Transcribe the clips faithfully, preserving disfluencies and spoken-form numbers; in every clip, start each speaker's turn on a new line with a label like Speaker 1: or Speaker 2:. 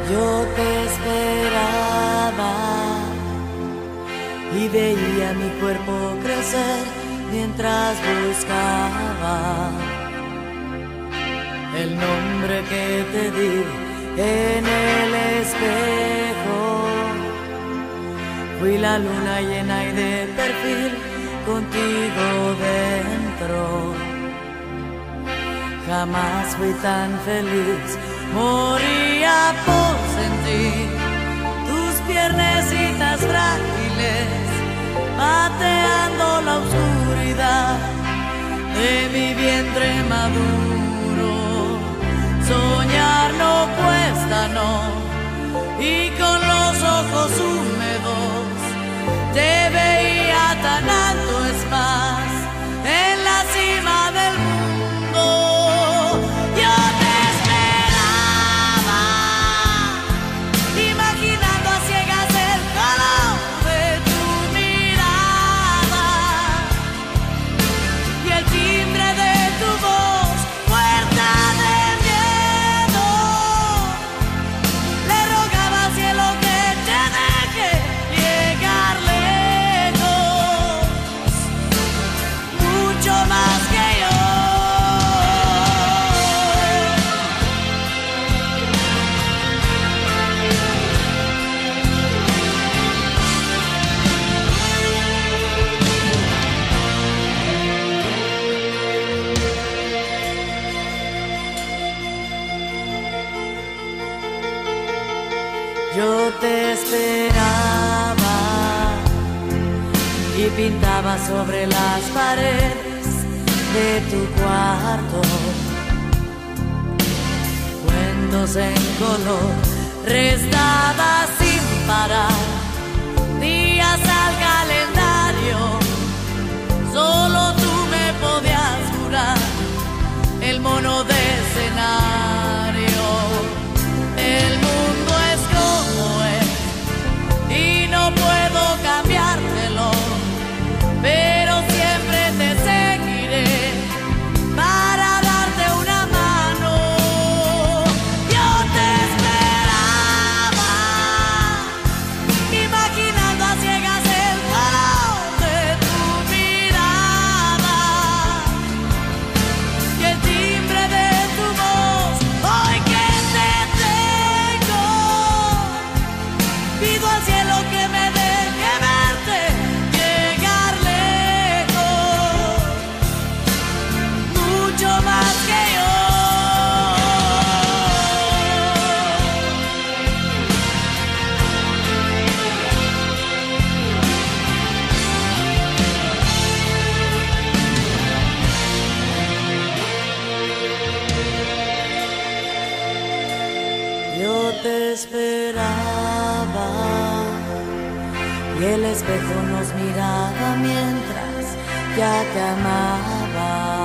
Speaker 1: Yo te esperaba y veía mi cuerpo crecer mientras buscaba el nombre que te di en el espejo. Fui la luna llena y de perfil contigo dentro. Jamás fui tan feliz, moría por sentir tus piernecitas frágiles pateando la oscuridad de mi vientre maduro. Soñar no cuesta, no, y con los ojos húmedos te veía tan alto, es más, en la cima del mundo. Yo te esperaba y pintaba sobre las paredes de tu cuarto cuentos en color, restaba sin parar días al calendario. Solo tú me podías jurar el mono de escenario. El mundo es como es y no puedo cambiártelo, pero siempre te seguiré para darte una mano. Yo te esperaba, imaginando a ciegas el calor de tu mirada y el timbre de tu voz. Hoy que te tengo, pido al cielo que me deje verte llegar lejos, mucho más que yo. Yo te esperaba y el espejo nos miraba mientras ya te amaba.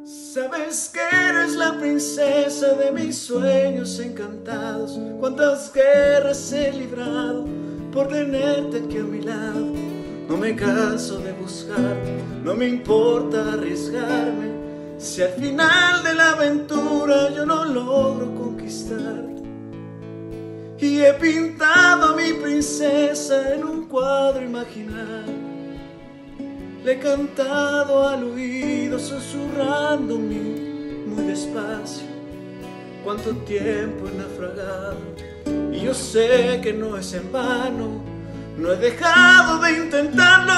Speaker 2: Sabes que eres la princesa de mis sueños encantados. Cuántas guerras he librado por tenerte aquí a mi lado. No me canso de buscarte, no me importa arriesgarme. Si al final de la aventura yo no logro conquistarte. Y he pintado a mi princesa en un cuadro imaginario. Le he cantado al oído susurrándome muy despacio. Cuánto tiempo he naufragado y yo sé que no es en vano. No he dejado de intentarlo,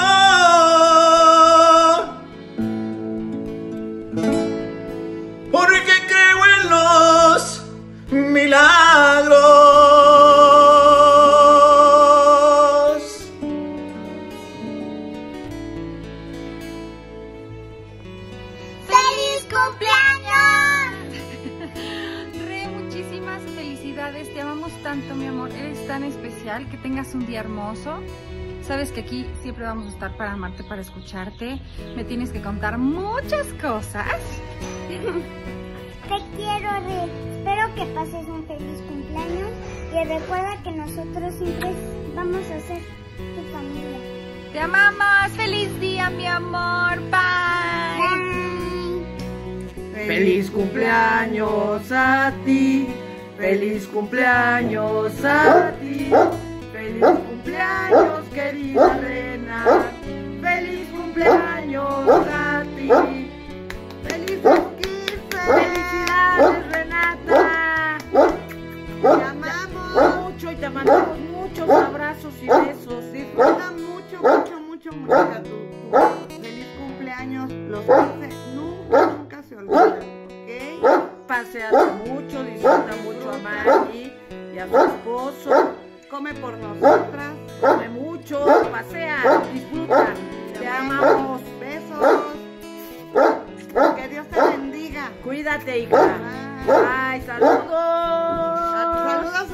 Speaker 2: porque creo en los milagros.
Speaker 3: Te amamos tanto, mi amor, eres tan especial, que tengas un día hermoso. Sabes que aquí siempre vamos a estar para amarte, para escucharte. Me tienes que contar muchas cosas.
Speaker 4: Te quiero, Re. Espero que pases un feliz cumpleaños y recuerda que nosotros siempre vamos a ser tu familia.
Speaker 3: Te amamos. Feliz día, mi amor. Bye.
Speaker 4: Bye.
Speaker 5: Feliz cumpleaños a ti. Feliz cumpleaños a ti, feliz cumpleaños querida Rena, feliz cumpleaños a ti, feliz quince, felicidades Renata, te amamos mucho y te mandamos muchos abrazos y besos, disfruta mucho, mucho, mucho, mucho de tu, tu feliz cumpleaños, los quince nunca, nunca se olvidan, ¿ok? Paseate mucho, disfruta mucho a Maggie y a su esposo, come por nosotras, come mucho, pasea, disfruta, te amamos, besos, que Dios te bendiga, cuídate hija, bye, saludos, saludos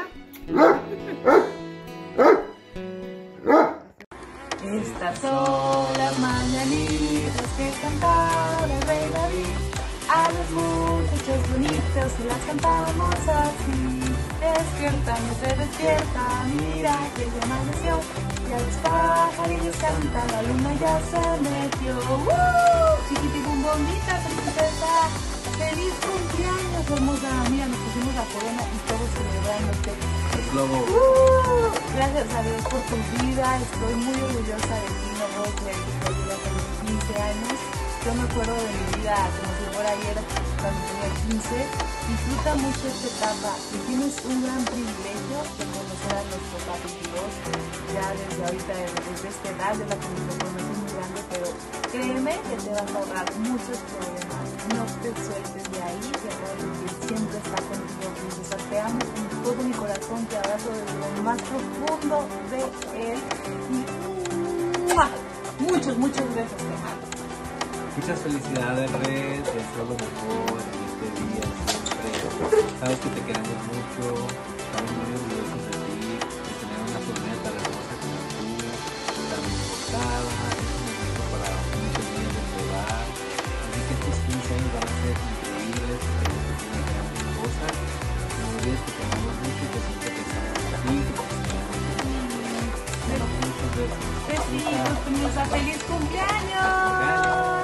Speaker 5: a
Speaker 3: Estas son las mañanitas que cantaba el rey David. A los muchachos bonitos se las cantamos así. Despierta, no te despierta, mira que ya amaneció. Y a los pajarillos cantan, la luna ya se metió. ¡Uh! Chiquitibumbomita, princesa, feliz cumpleaños, hermosa. Mira, nos pusimos la corona y todos celebrándote.
Speaker 2: El globo.
Speaker 3: ¡Uh! Gracias a Dios por tu vida, estoy muy orgullosa de ti, no puedo creer que te llevas a los quince años. Yo me acuerdo de mi vida como si fuera ayer, cuando tenía quince. Disfruta mucho esta etapa y tienes un gran privilegio de conocer a nuestro papi Dios. Ya desde ahorita, desde esta edad, de la que nos conoces muy grande, pero créeme que te vas a ahorrar muchos problemas. No te sueltes de ahí, que realmente siempre está contigo, princesa. Te amo con todo mi corazón, te abrazo desde lo más profundo de él. Y ¡mua! muchos, muchos besos, te amo.
Speaker 6: Muchas felicidades, Red, deseo lo mejor en este día, siempre. Sabes que te queremos mucho, estamos muy orgullosos de ti, de tener una sobrina tan hermosa como tú, tan importada, es un momento para muchos días de probar. Así que estos quince años van a ser increíbles, esperemos que tengas grandes cosas. No olvides que te amamos mucho y que siempre pensamos en ti, que te esperamos. Bueno, muchos besos.
Speaker 3: Besitos, princesa, feliz cumpleaños.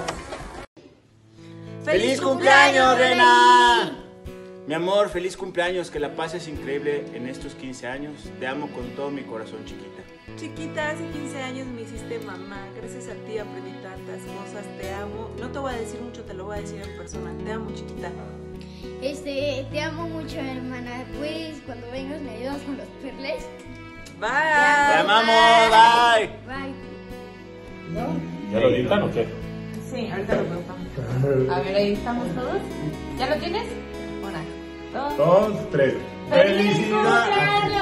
Speaker 2: ¡Feliz cumpleaños, Rena! Mi amor, feliz cumpleaños, que la pases increíble en estos quince años. Te amo con todo mi corazón, chiquita.
Speaker 7: Chiquita, hace quince años me hiciste mamá. Gracias a ti aprendí tantas cosas. Te amo. No te voy a decir mucho, te lo voy a decir en persona. Te amo, chiquita.
Speaker 4: Este, te amo mucho, hermana. Pues cuando vengas me ayudas con los perles.
Speaker 7: Bye.
Speaker 2: Te amamos, bye.
Speaker 4: Bye.
Speaker 8: ¿Ya lo editan o qué?
Speaker 3: Sí, ahorita lo preguntamos. A ver, ahí estamos todos. ¿Ya lo tienes? Una, dos.
Speaker 8: Dos, tres.
Speaker 3: ¡Felicidades!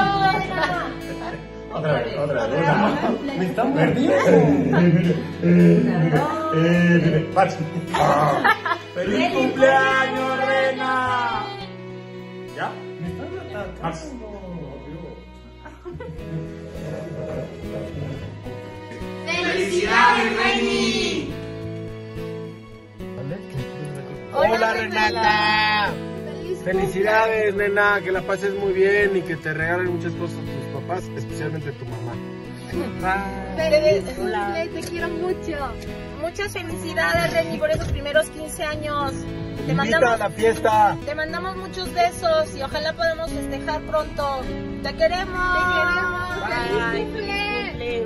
Speaker 8: Otra vez, otra vez. Una. Me están perdiendo.
Speaker 2: ¡Feliz cumpleaños, Rena!
Speaker 8: ¿Ya? Me están atacando.
Speaker 2: ¡Felicidades, Reni!
Speaker 8: ¿Vale?
Speaker 9: Hola, Renata. Felicidades, nena, que la pases muy bien y que te regalen muchas cosas tus papás, especialmente tu mamá.
Speaker 10: Hola. Te quiero mucho. Muchas felicidades, Reni, por esos primeros quince años. Te mandamos,
Speaker 9: a la fiesta.
Speaker 10: Te mandamos muchos besos y ojalá podamos festejar pronto. Te queremos. Te queremos. Bye.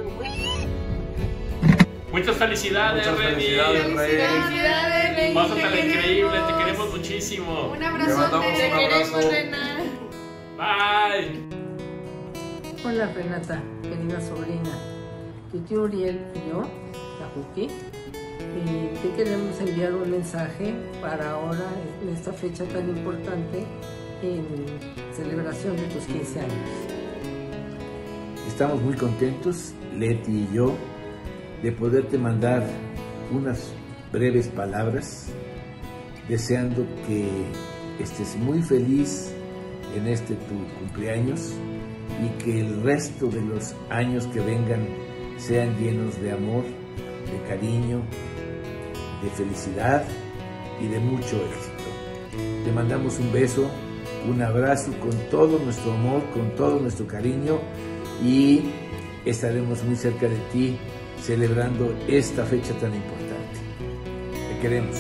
Speaker 11: Muchas felicidades,
Speaker 9: Muchas
Speaker 11: Reni.
Speaker 9: felicidades,
Speaker 11: Felicidades, Reni. Pásatela increíble, te queremos muchísimo.
Speaker 7: Un abrazo.
Speaker 11: Te queremos, Rena. Bye.
Speaker 5: Hola, Renata, querida sobrina. Tu tío Uriel y yo, la Juki, eh, te queremos enviar un mensaje para ahora, en esta fecha tan importante, en celebración de tus quince años.
Speaker 12: Estamos muy contentos, Leti y yo, de poderte mandar unas breves palabras, deseando que estés muy feliz en este tu cumpleaños y que el resto de los años que vengan sean llenos de amor, de cariño, de felicidad y de mucho éxito. Te mandamos un beso, un abrazo con todo nuestro amor, con todo nuestro cariño y estaremos muy cerca de ti celebrando esta fecha tan importante. Te queremos.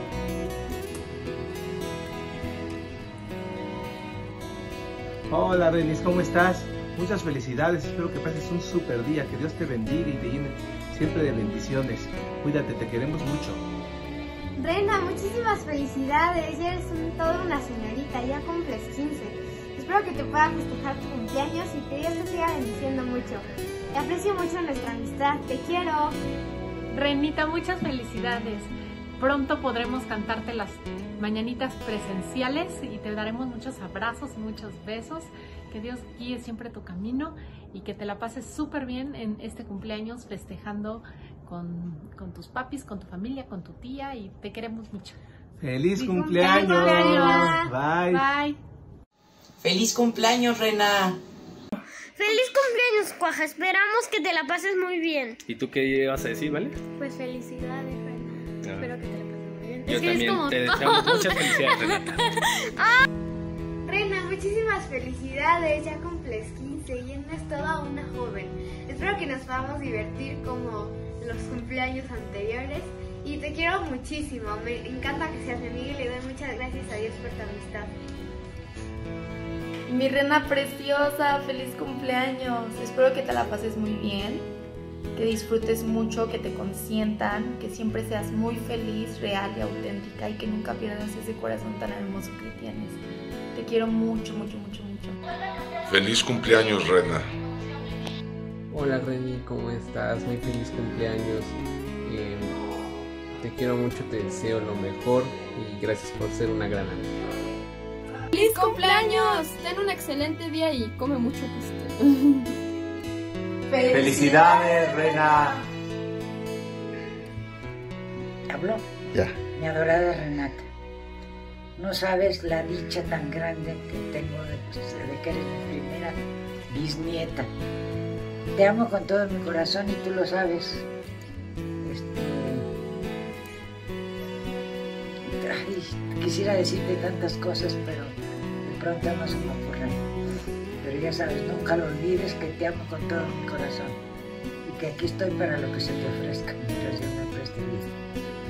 Speaker 2: Hola, Renis, ¿cómo estás? Muchas felicidades, espero que pases un super día, que Dios te bendiga y te llene siempre de bendiciones. Cuídate, te queremos mucho.
Speaker 4: Rena, muchísimas felicidades, ya eres un, toda una señorita, ya cumples quince. Espero que te puedan festejar tu cumpleaños y que Dios te siga bendiciendo mucho. Te aprecio mucho nuestra amistad, te quiero.
Speaker 13: Renita, muchas felicidades. Pronto podremos cantarte las mañanitas presenciales y te daremos muchos abrazos y muchos besos. Que Dios guíe siempre tu camino y que te la pases súper bien en este cumpleaños festejando con, con tus papis, con tu familia, con tu tía y te queremos mucho.
Speaker 2: ¡Feliz,
Speaker 13: ¡Feliz
Speaker 2: cumpleaños!
Speaker 13: cumpleaños!
Speaker 2: Bye.
Speaker 13: Bye.
Speaker 14: ¡Feliz cumpleaños, Rena!
Speaker 4: ¡Feliz cumpleaños, Cuaja! Esperamos que te la pases muy bien.
Speaker 11: ¿Y tú qué vas a decir, vale?
Speaker 4: Pues felicidades, Rena.
Speaker 11: Ah.
Speaker 4: Espero que te la pases muy bien.
Speaker 11: Yo
Speaker 4: Es que
Speaker 11: también
Speaker 4: es como
Speaker 11: te
Speaker 4: todo.
Speaker 11: deseamos muchas felicidades, Renata.
Speaker 4: Ah. Rena, muchísimas felicidades. Ya cumples quince y eres toda una joven. Espero que nos podamos divertir como los cumpleaños anteriores. Y te quiero muchísimo. Me encanta que seas mi amiga y le doy muchas gracias a Dios por tu amistad.
Speaker 15: Mi Rena preciosa, feliz cumpleaños. Espero que te la pases muy bien, que disfrutes mucho, que te consientan, que siempre seas muy feliz, real y auténtica y que nunca pierdas ese corazón tan hermoso que tienes. Te quiero mucho, mucho, mucho, mucho.
Speaker 16: Feliz cumpleaños, Rena.
Speaker 6: Hola, Reni, ¿cómo estás? Muy feliz cumpleaños. Eh, te quiero mucho, te deseo lo mejor y gracias por ser una gran amiga.
Speaker 17: ¡Feliz cumpleaños! Ten un excelente día y come mucho pastel.
Speaker 8: ¡Felicidades, Rena!
Speaker 18: ¿Habló?
Speaker 8: Ya.
Speaker 18: Mi adorada Renata, no sabes la dicha tan grande que tengo de, de que eres mi primera bisnieta. Te amo con todo mi corazón y tú lo sabes. Este, ay, quisiera decirte tantas cosas, pero de pronto no se me ocurren. Pero ya sabes, nunca lo olvides que te amo con todo mi corazón y que aquí estoy para lo que se te ofrezca mientras yo me preste bien.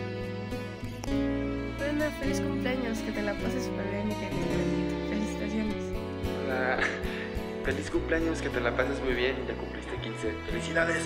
Speaker 17: Rena, feliz cumpleaños, que te la pases súper bien y que Dios te bendiga. Felicitaciones.
Speaker 19: Hola, feliz cumpleaños, que te la pases muy bien, ya cumpliste quince. ¡Felicidades!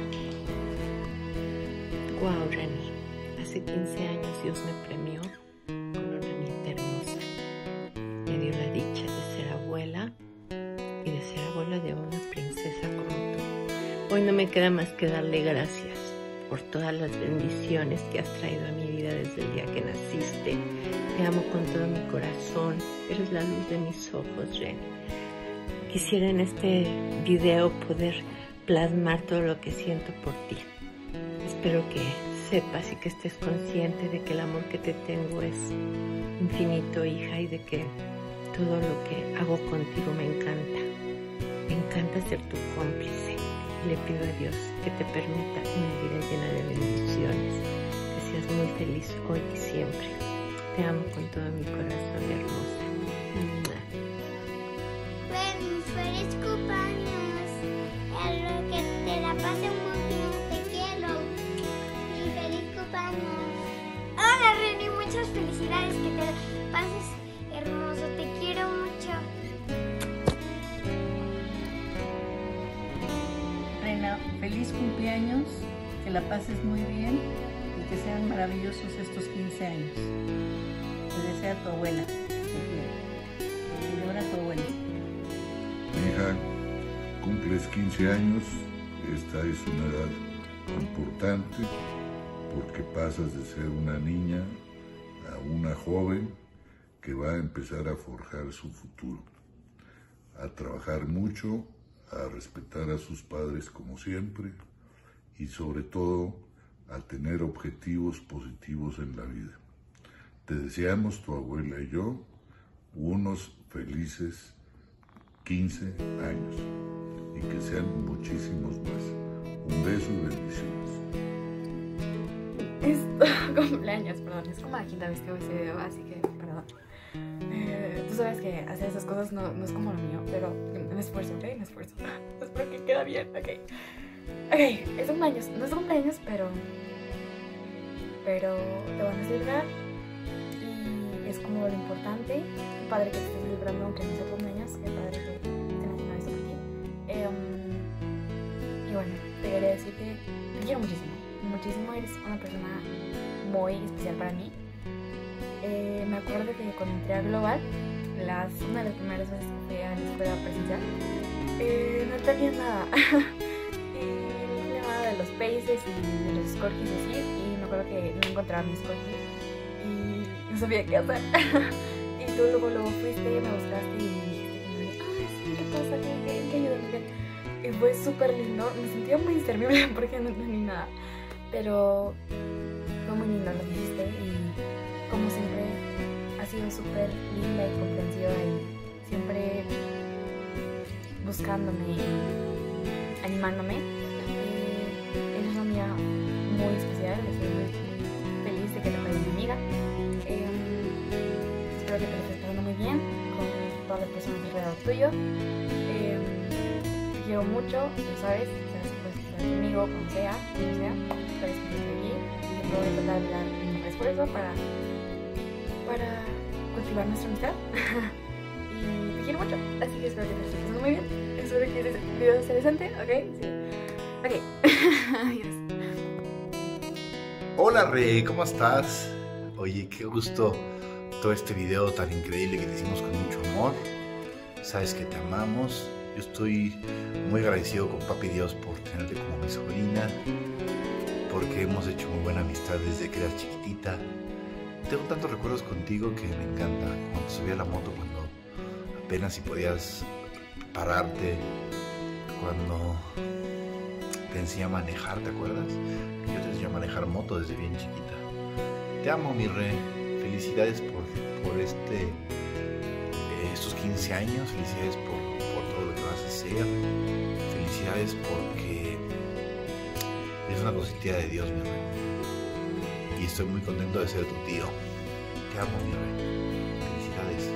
Speaker 20: Wow, Reni, hace quince años Dios me premió con una nieta hermosa. Me dio la dicha de ser abuela y de ser abuela de una princesa como tú. Hoy no me queda más que darle gracias por todas las bendiciones que has traído a mi vida desde el día que naciste. Te amo con todo mi corazón, eres la luz de mis ojos, Reni. Quisiera en este video poder plasmar todo lo que siento por ti. Espero que sepas y que estés consciente de que el amor que te tengo es infinito, hija, y de que todo lo que hago contigo me encanta. Me encanta ser tu cómplice. Le pido a Dios que te permita una vida llena de bendiciones, que seas muy feliz hoy y siempre. Te amo con todo mi corazón, hermosa.
Speaker 21: Feliz, feliz cumpleaños. Espero que te la pases muy bien. Te quiero. Y feliz cumpleaños. Hola, Reni. Muchas felicidades. Que te la pases hermoso. Te quiero mucho.
Speaker 22: Rena, feliz cumpleaños. Que la pases muy bien y que sean maravillosos estos quince años. Te desea tu abuela. Y ahora tu abuela.
Speaker 16: Hija, cumples quince años, esta es una edad importante porque pasas de ser una niña a una joven que va a empezar a forjar su futuro, a trabajar mucho, a respetar a sus padres como siempre y sobre todo a tener objetivos positivos en la vida. Te deseamos, tu abuela y yo, unos felices quince años y que sean muchísimos más. Un beso y bendiciones.
Speaker 23: Es cumpleaños, perdón, es como la quinta vez que hago este video, así que perdón. Eh, tú sabes que hacer esas cosas no, no es como lo mío, pero me esfuerzo, ¿ok? Me esfuerzo. Espero que quede bien, ¿ok? Ok, es cumpleaños, no es cumpleaños, pero... Pero te van a celebrar y es como lo importante. Qué padre que te estés celebrando aunque no sea cumpleaños, qué padre que estén haciendo esto por ti. Eh, y bueno, te quería decir que te quiero muchísimo, muchísimo, eres una persona muy especial para mí. Eh, me acuerdo que cuando entré a Global, las, una de las primeras veces que fui a la escuela presencial, eh, no tenía nada. Y no tenía nada de los paces y de los corgis y así, y me acuerdo que no encontraba mis corgis y no sabía qué hacer. Y tú luego, luego fuiste, me buscaste y dijiste, ay, sí, ¿qué pasa? ¿Qué, qué, qué ayuda? ¿Qué? Y fue súper lindo, me sentía muy inservible porque no entendí nada, pero fue muy lindo lo que hiciste y como siempre has sido súper linda y comprensiva y siempre buscándome y animándome. Eh, eres una amiga muy especial, estoy muy, muy feliz de que te vayas mi amiga. Eh, espero que te lo estés pasando muy bien con todas las personas alrededor tuyo. Eh, te quiero mucho, lo sabes, sabes que puedes estar conmigo, como sea, como sea, sabes que estoy aquí y siempre voy a tratar de dar mi mejor esfuerzo para, para cultivar nuestra amistad. Y te quiero mucho, así que espero que te lo estés pasando muy bien. Espero que este video sea decente, ¿ok? Sí. Ok, adiós.
Speaker 24: Hola Re, ¿cómo estás? Oye, qué gusto todo este video tan increíble que te hicimos con mucho amor. Sabes que te amamos. Yo estoy muy agradecido con Papi Dios por tenerte como mi sobrina, porque hemos hecho muy buena amistad desde que eras chiquitita. Tengo tantos recuerdos contigo que me encanta. Cuando te subí a la moto, cuando apenas si podías pararte, cuando te enseñé a manejar, ¿te acuerdas? Yo te enseñé a manejar moto desde bien chiquita. Te amo, mi Re. Felicidades por, por este, eh, estos quince años. Felicidades por, por todo lo que vas a hacer. Felicidades porque eres una cosita de Dios, mi Re. Y estoy muy contento de ser tu tío. Te amo, mi Re. Felicidades.